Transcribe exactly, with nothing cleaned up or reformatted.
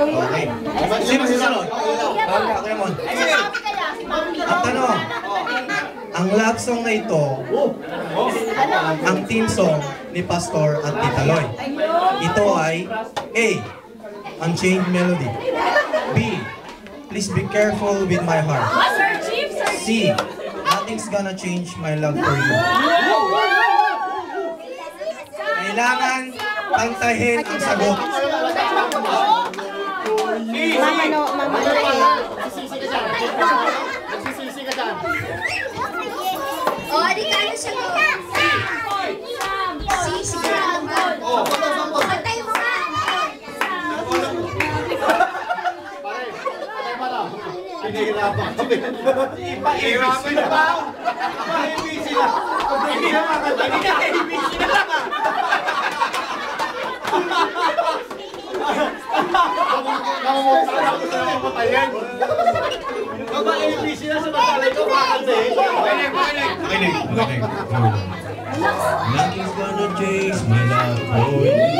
Okay. Sino susunod? Kuya Mon. Ang tanong, ang love song na ito, ang team song ni Pastor at Tita Loy. Ito ay A. Unchained Melody. B. Please be careful with my heart. C. Nothing's gonna change my love for you. Kailangan pantahin ang sagot. Mama no, mama no. Nagsisisi ka dyan. Nagsisisi ka dyan. O, di ka ano siya ko. Si, sigurado ka. Pantay mo ka. Pare, patay pa lang. Pinahirapan kami. Ipahirapan na ba? Ipahibisi na. Hindi na makanta. Ipahibisi na lang. Namumukha na ako sa mga patayin. Kapag ipahibisi na sa matalay ko, makanta eh. Makinig, makinig. Makinig, makinig. Nothing's gonna change my love for you.